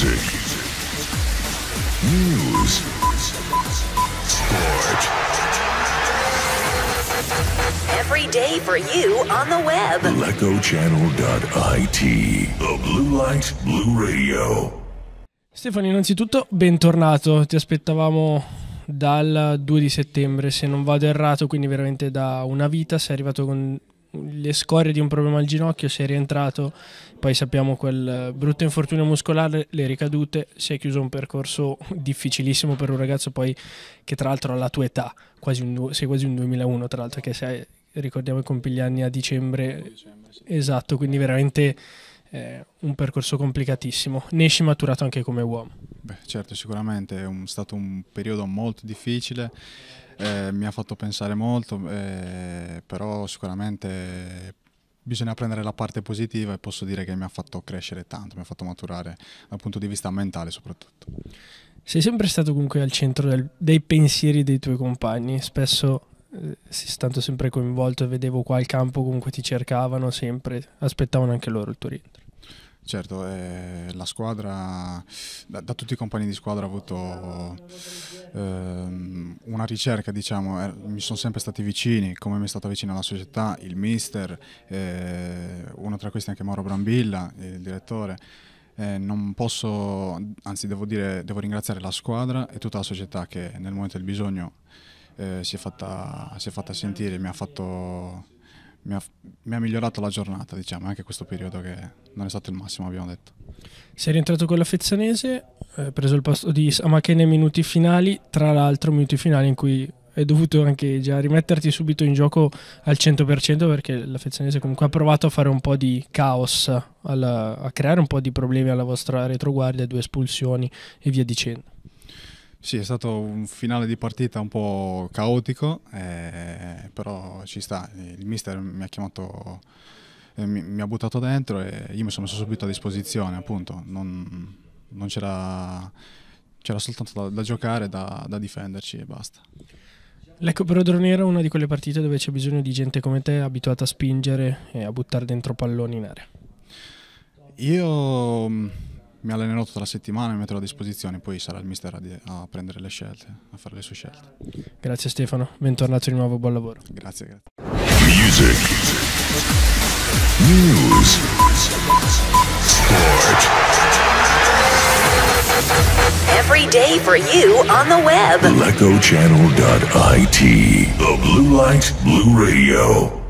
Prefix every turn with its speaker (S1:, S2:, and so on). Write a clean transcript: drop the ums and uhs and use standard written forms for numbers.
S1: Music, news, sport.
S2: Every day for you on the web.
S1: LecoChannel.it, the Blue Light Blue Radio.
S3: Stefano, innanzitutto bentornato, ti aspettavamo dal 2 di settembre, se non vado errato, quindi veramente da una vita. Sei arrivato con le scorie di un problema al ginocchio, sei rientrato, poi sappiamo quel brutto infortunio muscolare, le ricadute, si è chiuso un percorso difficilissimo per un ragazzo poi che tra l'altro alla tua età, sei quasi un 2001 tra l'altro, che sei, ricordiamo, compi gli anni a dicembre, sì. Esatto, quindi veramente un percorso complicatissimo. Ne esci maturato anche come uomo?
S4: Beh, certo, sicuramente è stato un periodo molto difficile, mi ha fatto pensare molto, però sicuramente bisogna prendere la parte positiva e posso dire che mi ha fatto crescere tanto, mi ha fatto maturare dal punto di vista mentale soprattutto. Sei
S3: sempre stato comunque al centro dei pensieri dei tuoi compagni, spesso sei stato sempre coinvolto e vedevo qua al campo comunque ti cercavano sempre, aspettavano anche loro il tuo rientro.
S4: Certo, la squadra, da tutti i compagni di squadra ho avuto una ricerca, diciamo, mi sono sempre stati vicini, come mi è stata vicina la società, il mister, uno tra questi anche Mauro Brambilla, il direttore. Non posso, anzi devo ringraziare la squadra e tutta la società che nel momento del bisogno si è fatta sentire, mi ha migliorato la giornata, diciamo, anche questo periodo che non è stato il massimo, abbiamo detto.
S3: Sei rientrato con la Fezzanese, hai preso il posto di Samake nei minuti finali, tra l'altro minuti finali in cui hai dovuto anche già rimetterti subito in gioco al 100% perché la Fezzanese comunque ha provato a fare un po' di caos, a creare un po' di problemi alla vostra retroguardia, 2 espulsioni e via dicendo.
S4: Sì, è stato un finale di partita un po' caotico, però ci sta. Il mister mi ha chiamato, mi ha buttato dentro e io mi sono messo subito a disposizione, appunto. Non c'era soltanto da giocare, da difenderci e basta.
S3: Lecco Prodronera è una di quelle partite dove c'è bisogno di gente come te, abituata a spingere e a buttare dentro palloni in area.
S4: Io mi allenerò tutta la settimana, mi metterò a disposizione, poi sarà il mister a prendere le scelte, a fare le sue scelte.
S3: Grazie Stefano, bentornato di nuovo, buon lavoro.
S4: Grazie.
S1: Music, news, sport.
S2: Every day for you on the web.
S1: LecoChannel.it, the Blue Light Blue Radio.